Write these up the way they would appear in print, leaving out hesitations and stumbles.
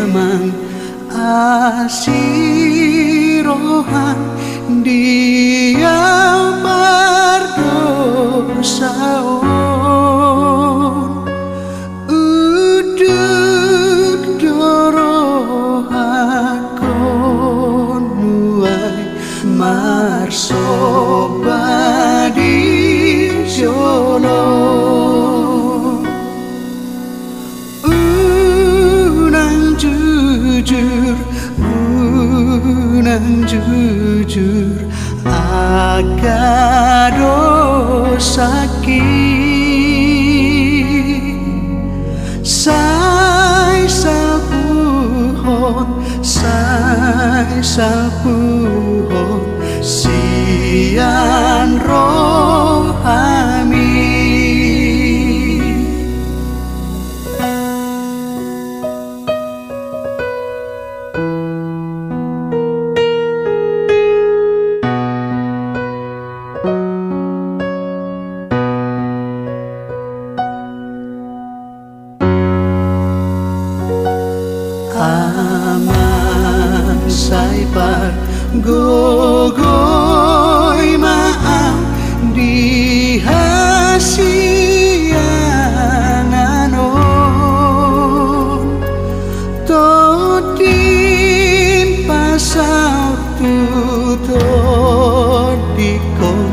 mang asirohan dia berdosaon uduk dorohakon nuai marsobadi jolo unang jujur agado sakit sai salpuhon sian rohami. Aman saipar gogoy maam dihasiananon todin pasau tutodikon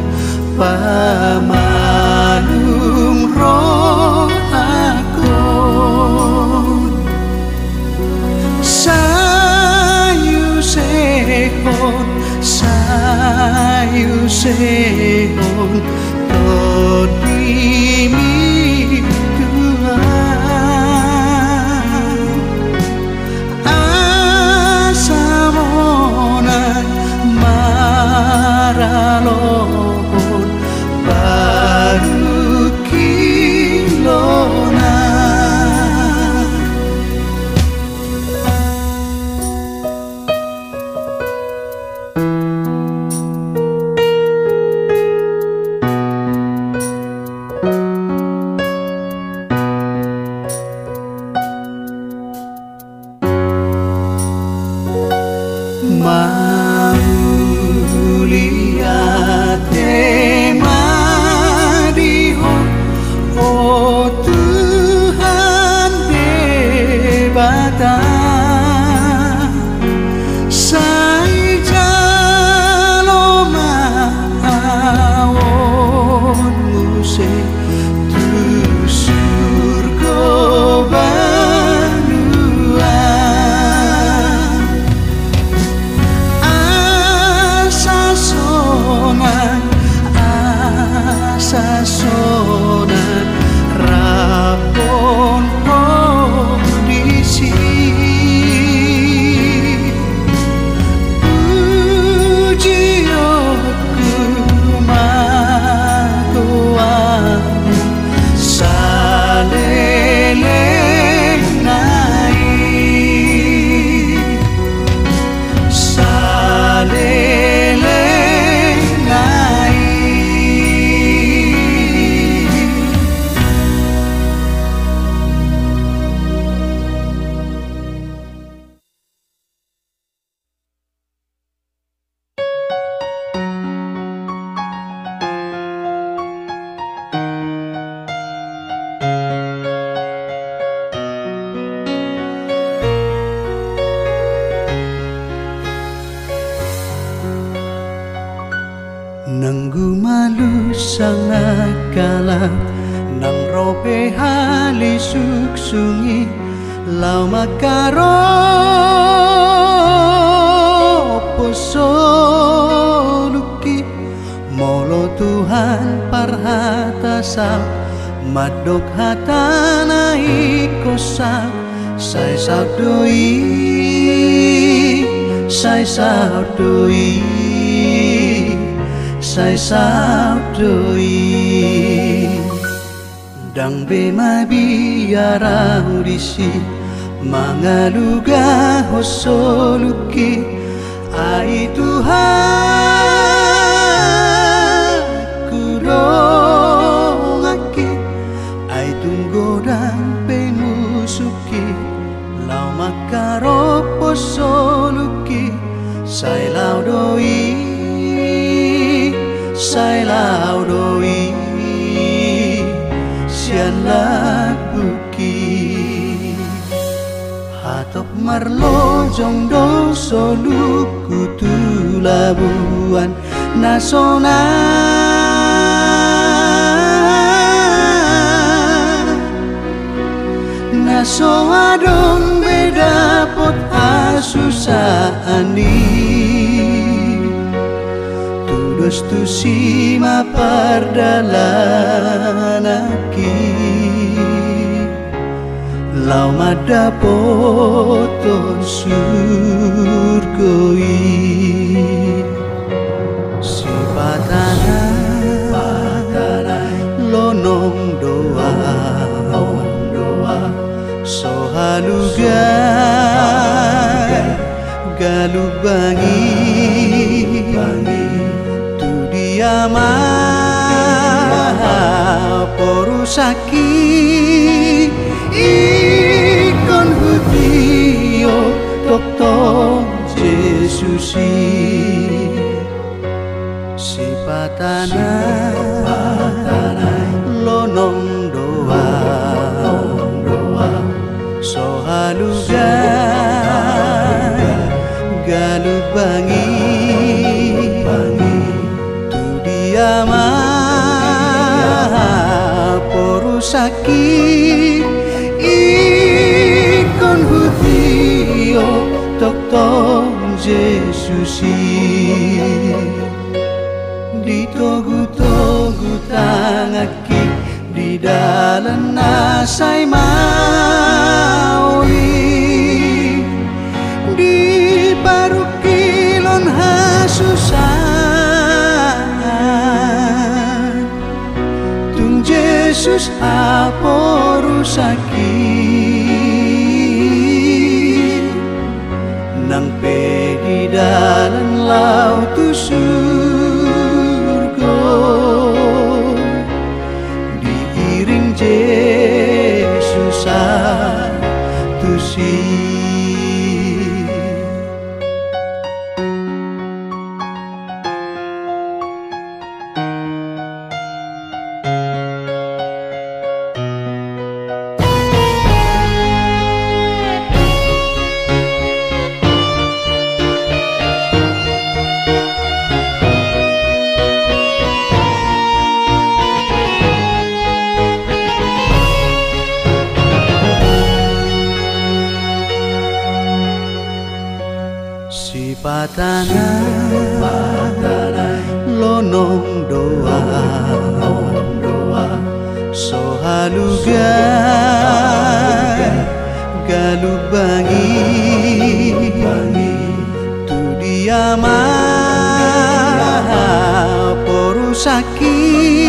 pamanung roh akon sayu sehon todimi Tuhan asamonan maralohon baru kilona. Mauliate mariho, oh Tuhan debata sai jaloma awon muse tu surga sasonan rapon kondisi ujianku matuamu saleleng nanggu malu sangat kalap nang rope hali suksungi lau makaro posoluki molo Tuhan parhatasa madok hatana ikosa sai sabdoi dang bema biara udisi mangaluga hosoluki ai Tuhan kudongaki ai tunggodan pemusuki lau makaro sai lao doi sian lat buki hatop marlo jong do soluku tu labuan nasona naso adong beda pot asusani tudos tu sima pardalanaki lau mada poton surgoi si patanai lonong doa sohaluga galubangi tu dia porusaki ikon hutio tokto Jesusi si patanai lonong doa sohaluga galubangi tu dia porusaki ikon hutio tokto Jesusi ditogu-togu tangaki di dalam nasai maui di parukilon hasusan tung Yesus aporusaki nang pe di dalam laut surga diiring Yesus atusi patanai lonong doa sohaluga galubangi tu dia porusaki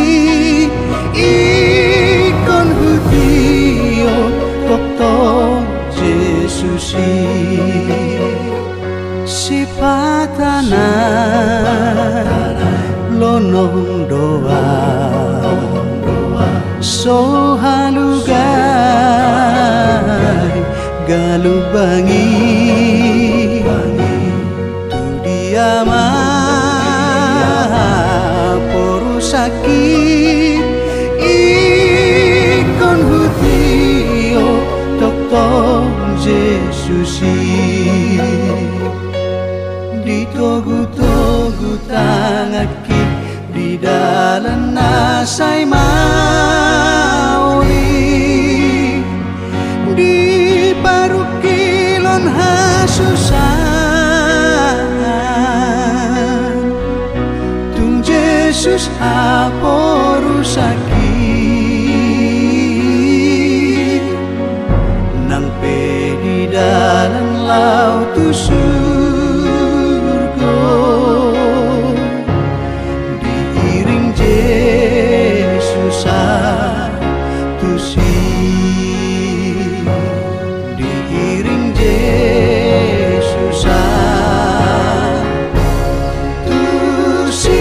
ikon hutio tokto Jesusi si patanai lonong doa sohaluga galubangi tu dia porusaki ikon hutio tokto Jesusi ditogu-togu tangaki di dalam nasai maui di parukilon hasusan tung Yesus aporusaki nang pe di dalam laut surga diiring Yesus atusi diiring Yesus atusi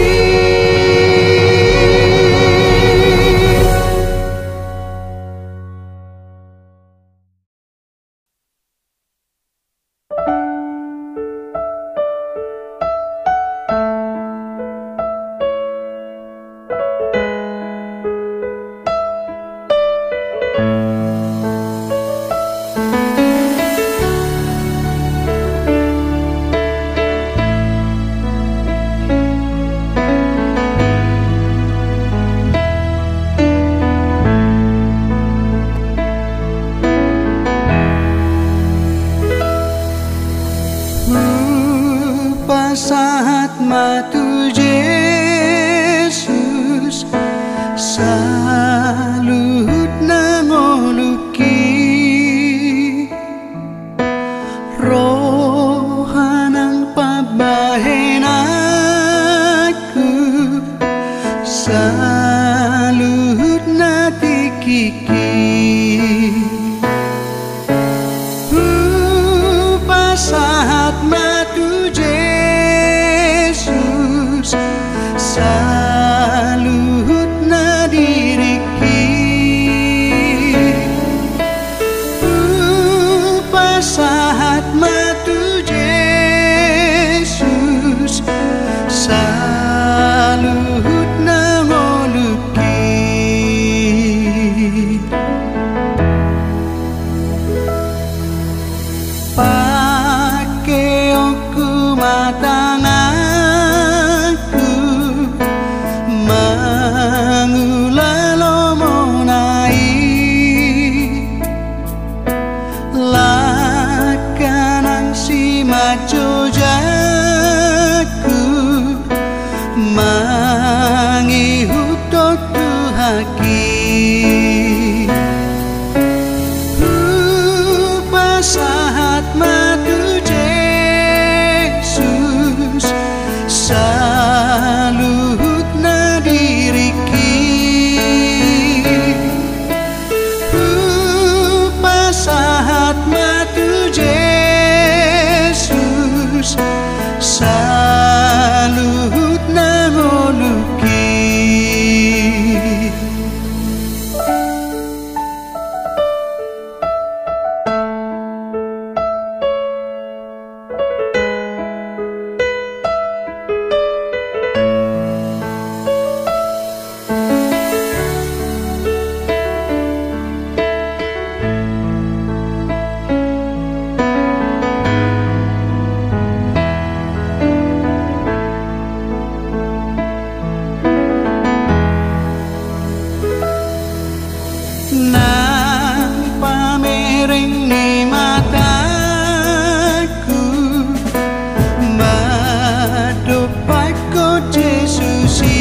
saluhut nati kiki pasahat matu Yesus saluhut na diriki pasahat matu Yesus saluhut na ngoluki pake oku matanganku mangulalo monai lakanang si majojaku mangihutot tuhaki pasahat matu Yesus saluhut na diriki pasahat matu Yesus saluhut na ngoluki nang pamereng ni mataku madopako Yesusi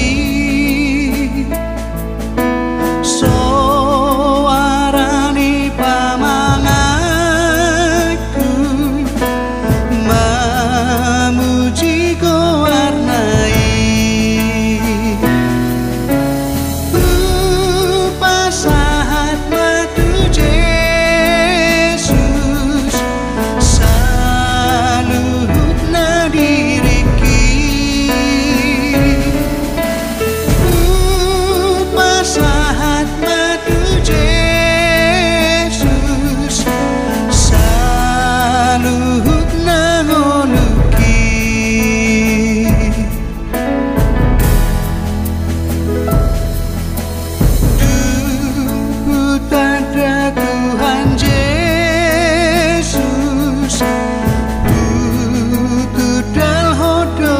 soarani pamangaku mamuji ko warnai pasahat matu Yesus saluhut na diriki pasahat matu Yesus saluhut na ngoluki tanda Tuhan Yesus tudal hodo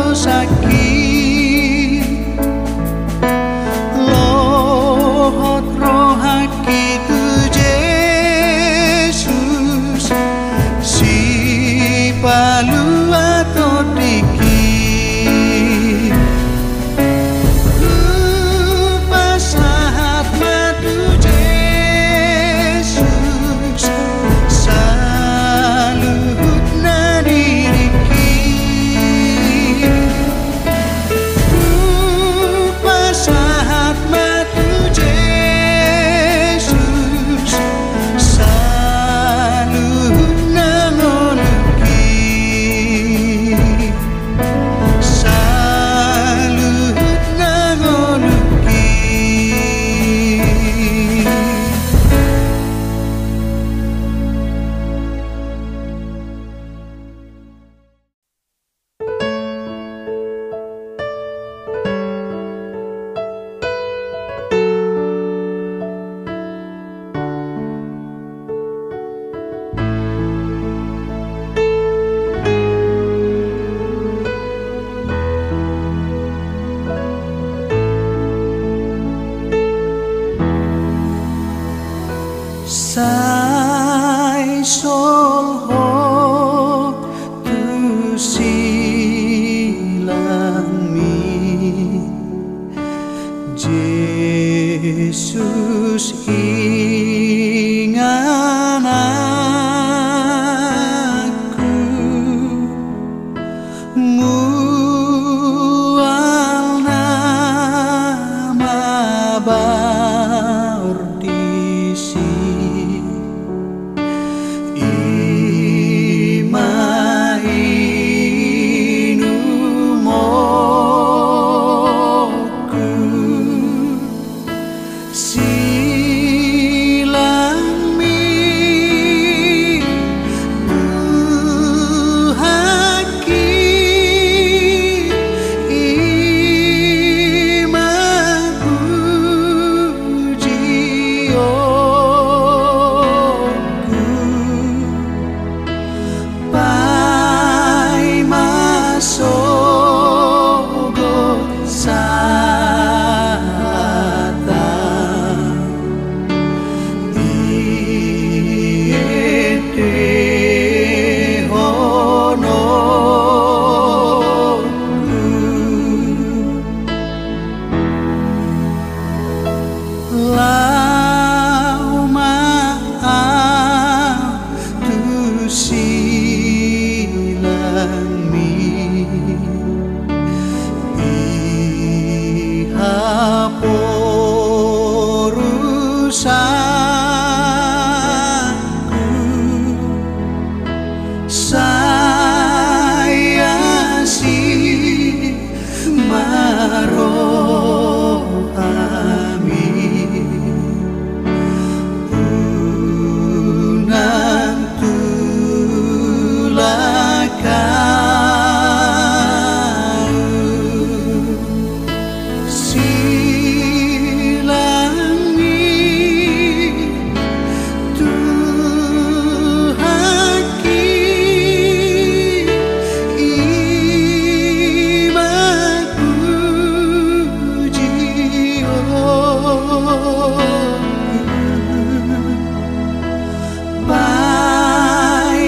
sakit lohot rohaki tu Yesus si palu atau dikit pasahat matu Yesus saluhut na diriki pasahat matu Yesus saluhut na ngoluki saluhut na ngoluki sai sol ho tu silami Yesus ingan aku mual nama dosaku, saya si marohami unang tulakau silangi tuhaki imaku jio pai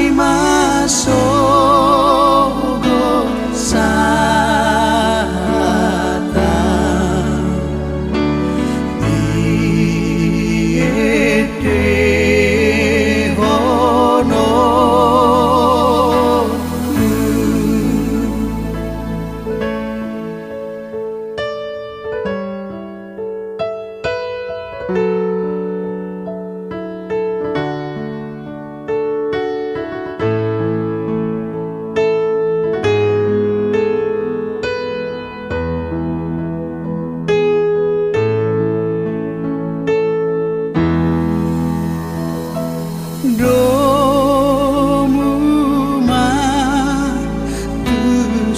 masogo sata iete hono domu matu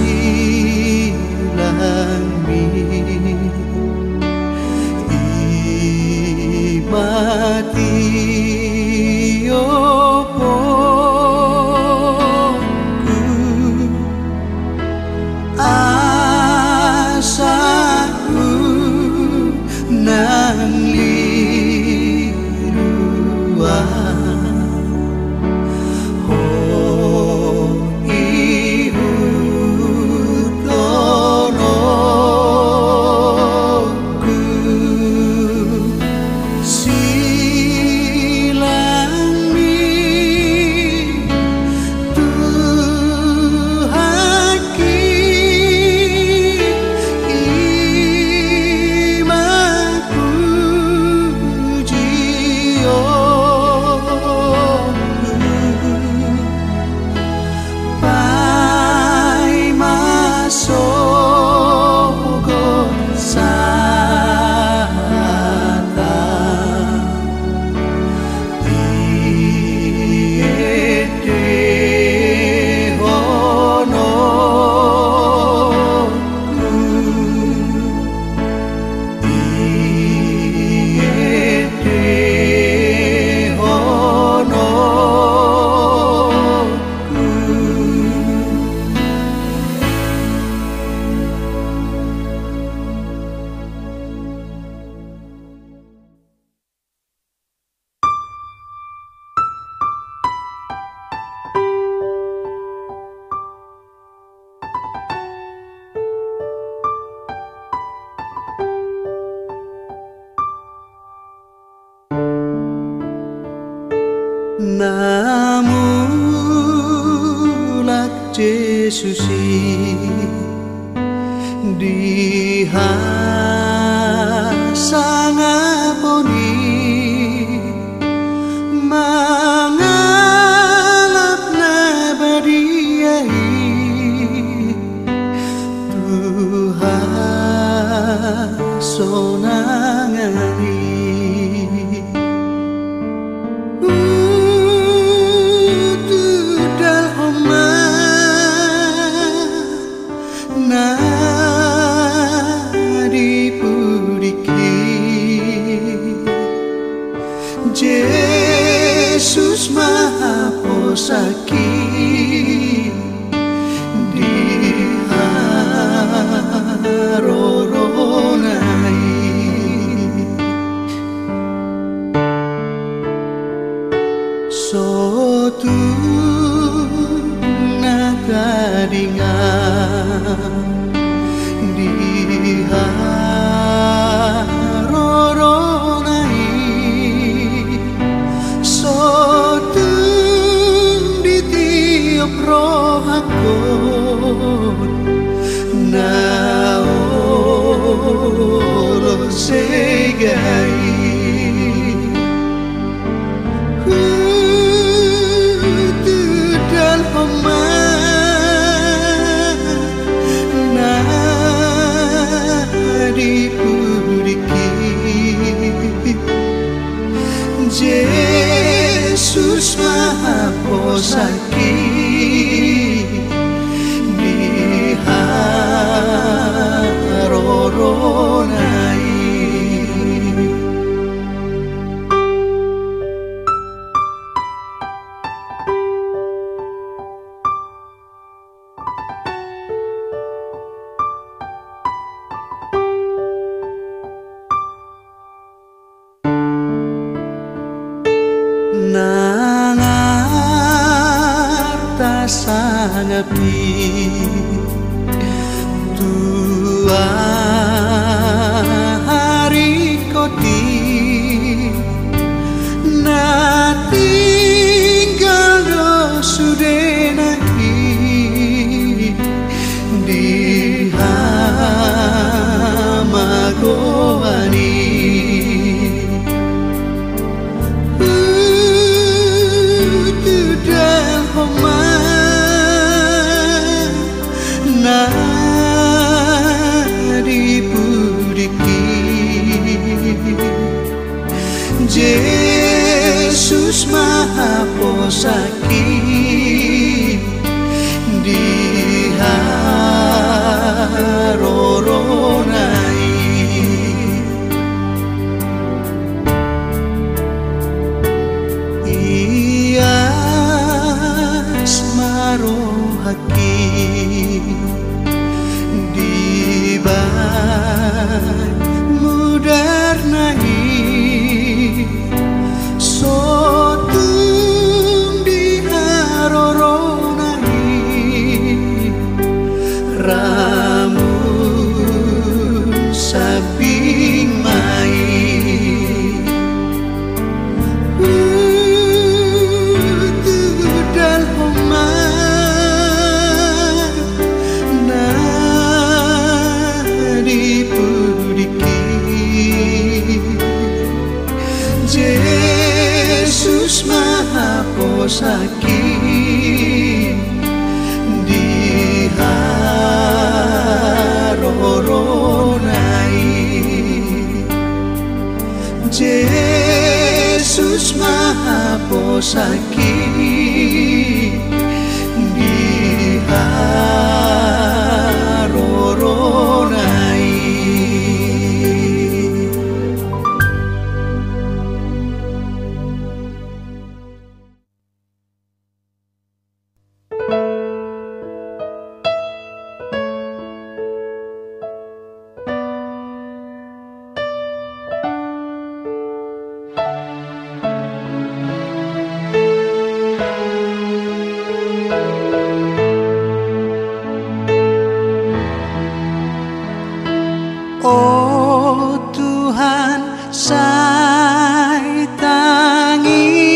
silami imati opoku asaku nang liruan Namulak Jesusi dihasangaponi mangalap nabadiai Tuhan sonangani sakit di haroronai. Nangarta sangapi tua hari koti na tinggal do sudenahi di hamagoani. Yesus Maha Posaki di haroronai. Ia smarohaki di ban mudernai. Sotung di haroronai ramun sabing mai. Tudal homa na dipudiki Yesus Maha Posaki di haroronai. Yesus Maha Posaki di haroronai. Oh Tuhan, saya tangi,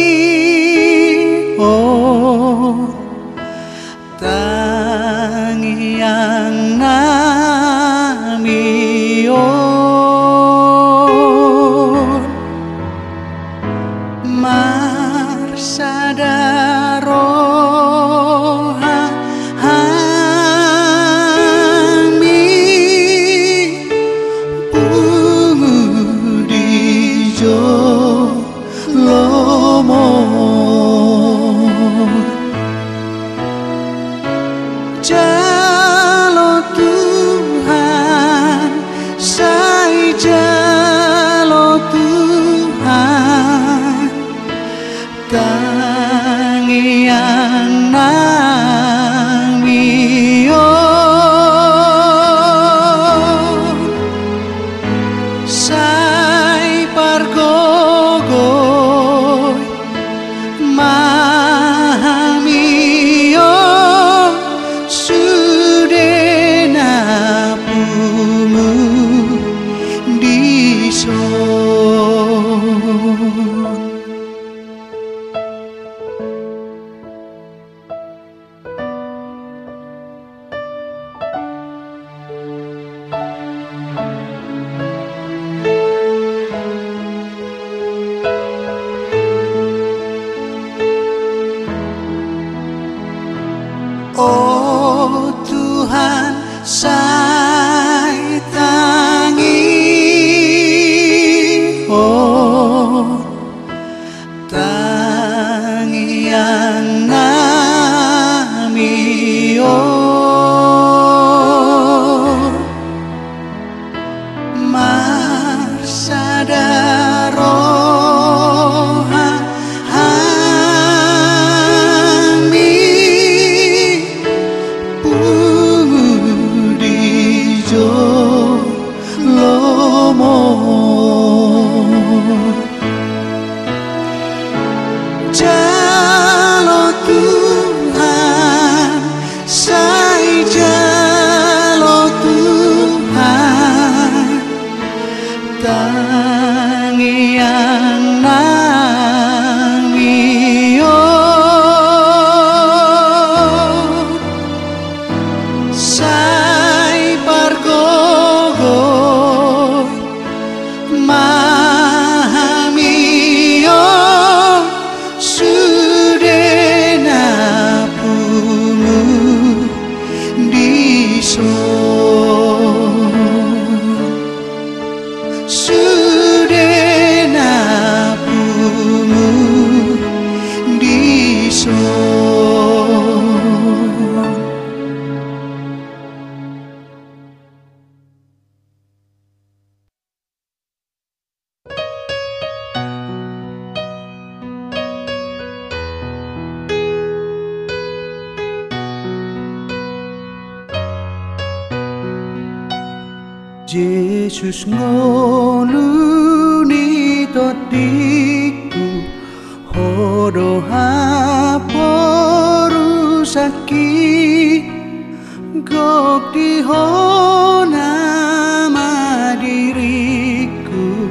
oh tangi yang namion marsadaroha Jalo Tuhan, saya jalo Tuhan, tangi yang namion, saya pargogoy mahamion sudena pumu dison. Yesus ngoluni totiku hodo haporu sakit gok di hona madiriku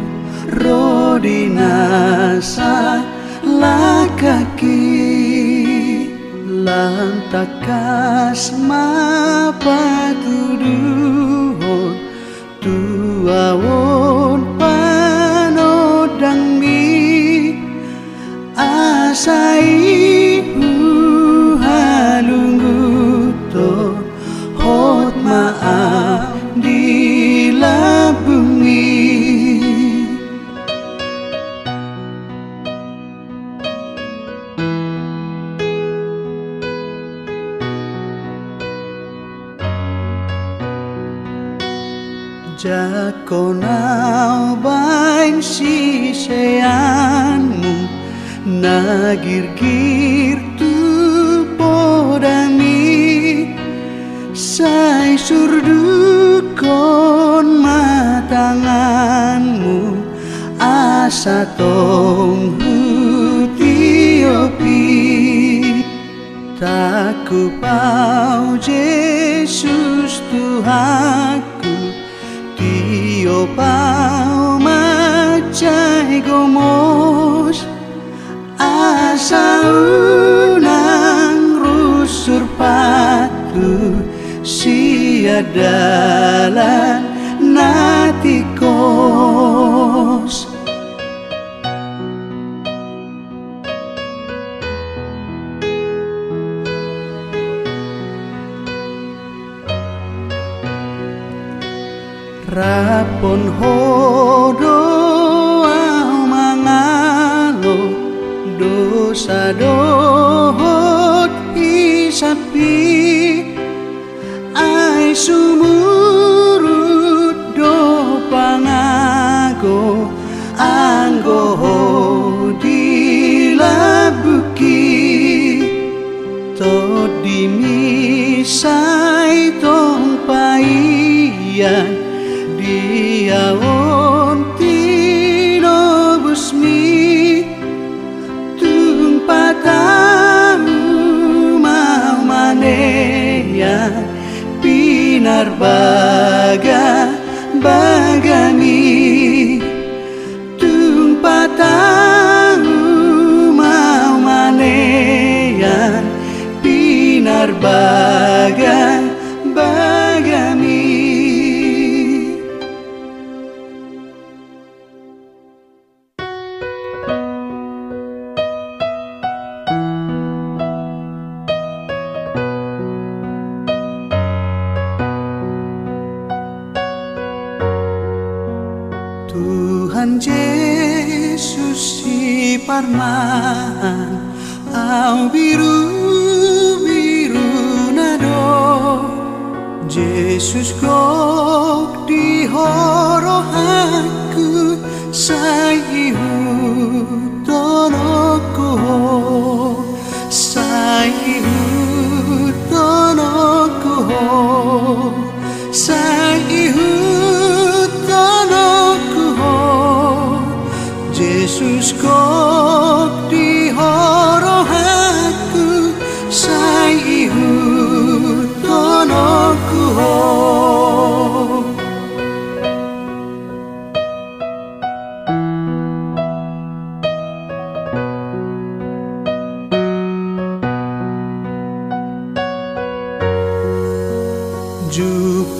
rodinasa lakaki lantakas mapatuduhon tuawon panodang mi asai halunguto hot maaf dilabungi Jakonau bain siseanmu nagir-gir tu podami sai surdukon matanganmu asa tong hutiopi taku pau Yesus Tuhanku Tio pau macai gomos asa unang rusur patu siadalan natikos rapon hodo au mangalo dosa dohot isapi ai sumurut do pangago anggo dilabuki to dimisai tong paian Diawon tinobusmi tumpatamu mau maneya pinarbaga bagami tumpatamu mau maneya pinarbaga bagami Tuhan Yesus si parman au biru-biru nado Yesus gok di horohaku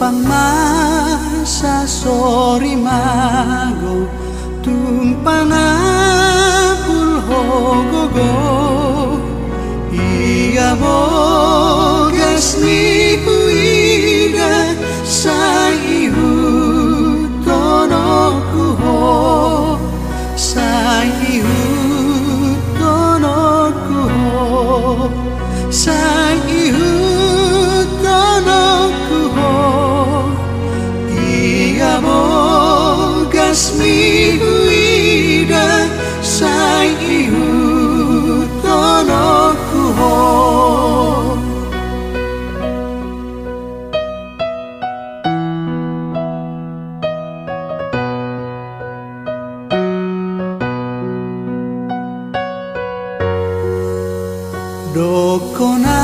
tumpang masa sori mago tumpang apul hogogo ia bogas ni huida sai hu tonoku ho sai hu tonoku ho sai hu tonoku ho ia bogas mi huida sai hu tonoku ho. Dokona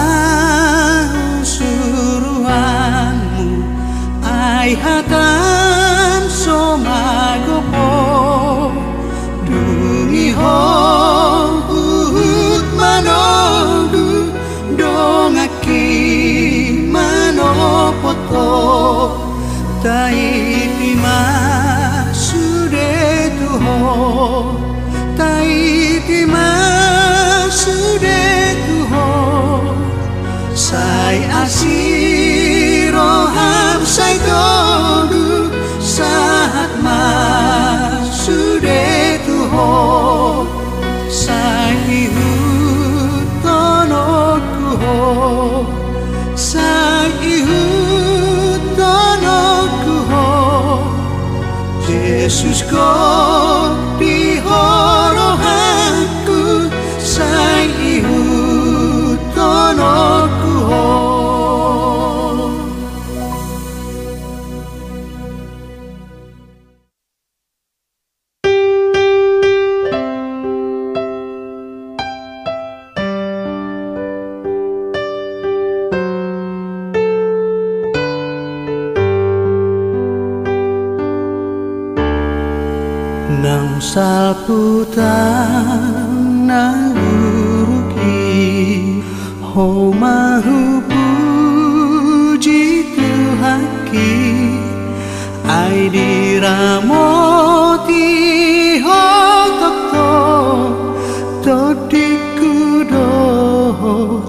suruhanmu ai hatam somagopo dungi ho uhut manodu dongaki manopoto taiti masude tuho taiti masude sai asiro ham sai dogu saat masude tuho sai hu tonoku ho sai hu tonoku ho Yesus ko di horohanku sai hu tonoku ho. Nang saputan nang uruki ho mahu puji Tuhaki ai diramoti ho tokto todiku dohot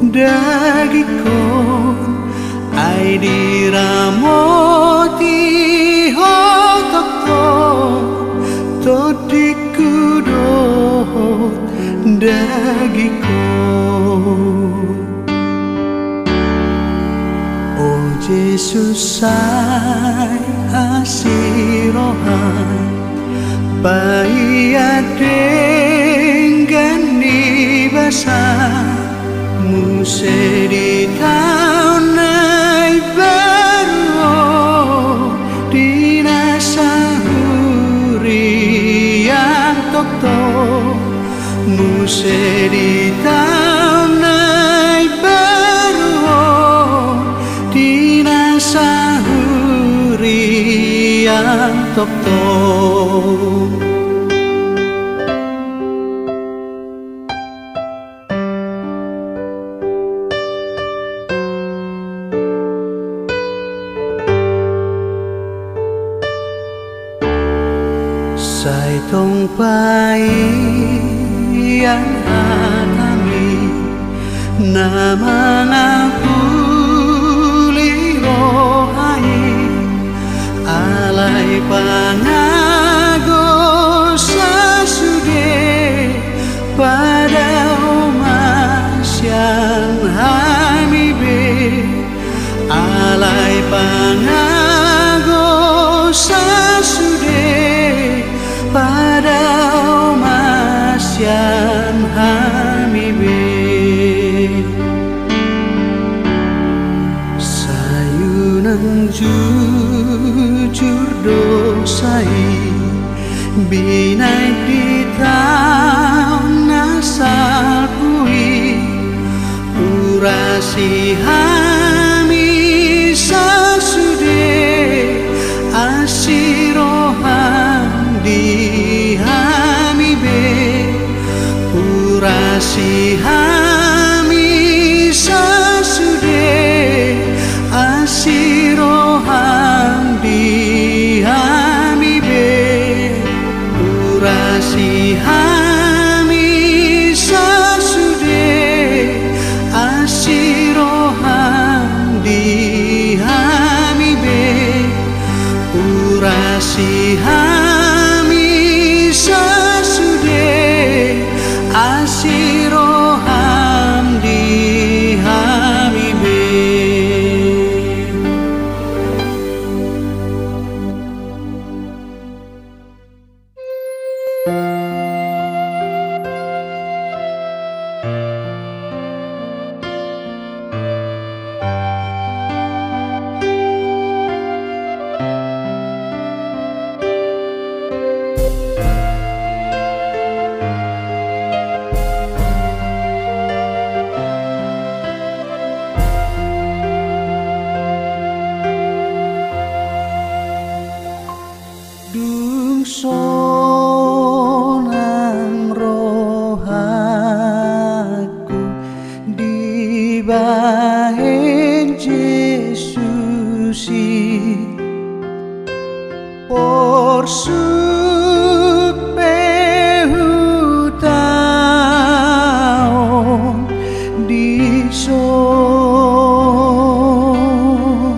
dagikon ai diramoti ho tokto todiku dohot dagiko. Oh Yesus sai asirohan Bahia dengan nibasa musedi taunai baru dinasahurian tokto musedi taunai baru dinasahurian tokto. Sai tong pai yang hatami nama ngapuli rohai alai pangago sasude pada umas yang hamibe alai pangago sasude pada masyan hamibe sayunan jujur dosai binai di tahun nasal kui urasi hami sasude asirohan di hamibe urasi hami sasude asirohan Dungsonan rohaku dibahen Yesus porsuk pehutaon di son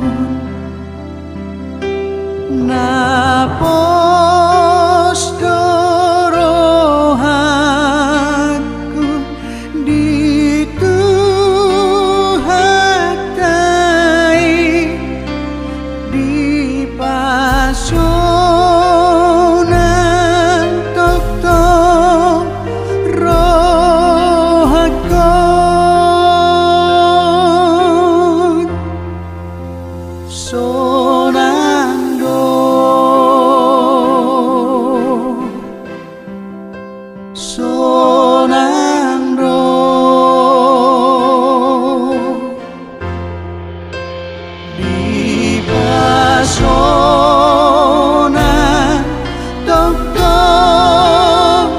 napos dorohaku dituhatai di pasonan tok-tok rohakon sonando sonando di pasonan tok-tok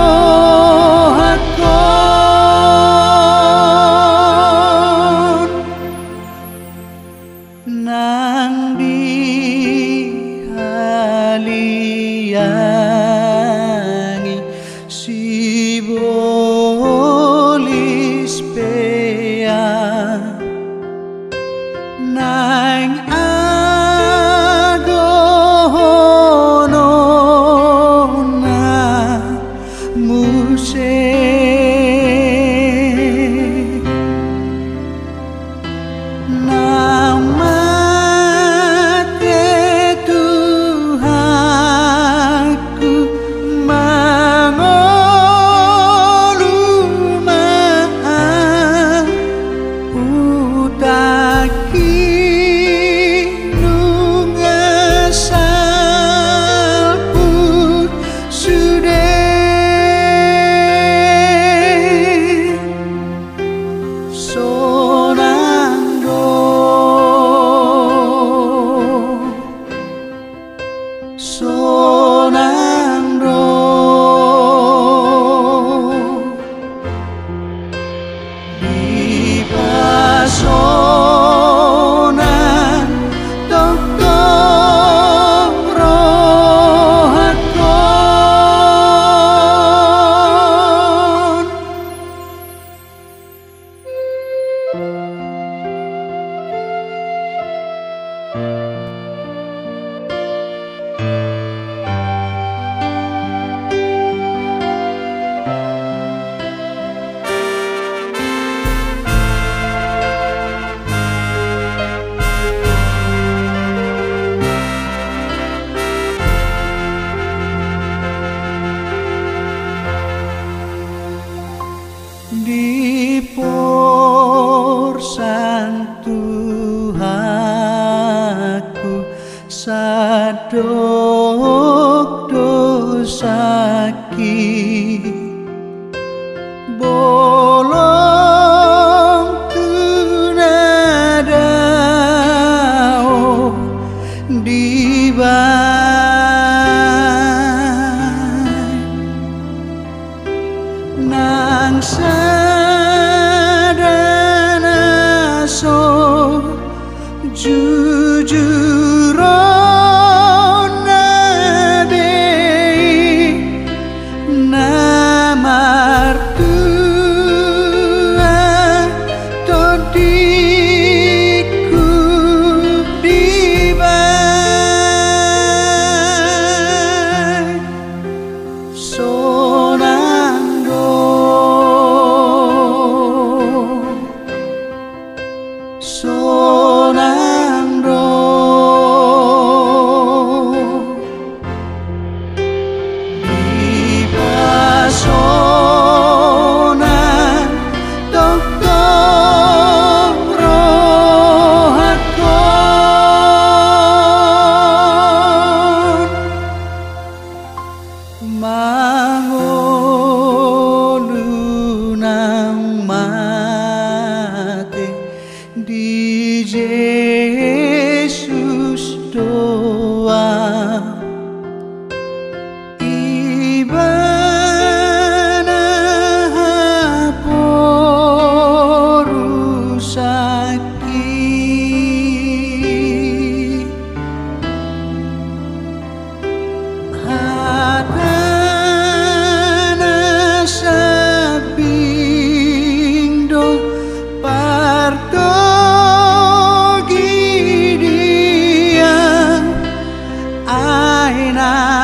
rohakon nang dihaliangi si bolis pea nang agohonona muse nama Tuhanku mangolumaan utaki nungasal pun sudah sonando sonando di pasonan tok-tok rohakon di porsan Tuhanku sadok dosaki bolong tunadao di nang sadana so jujuron nadei namar Tuhan todiku dibai sonando sonando di pasonan tok-tok rohakon mangolunang mate di Yesus doa permainan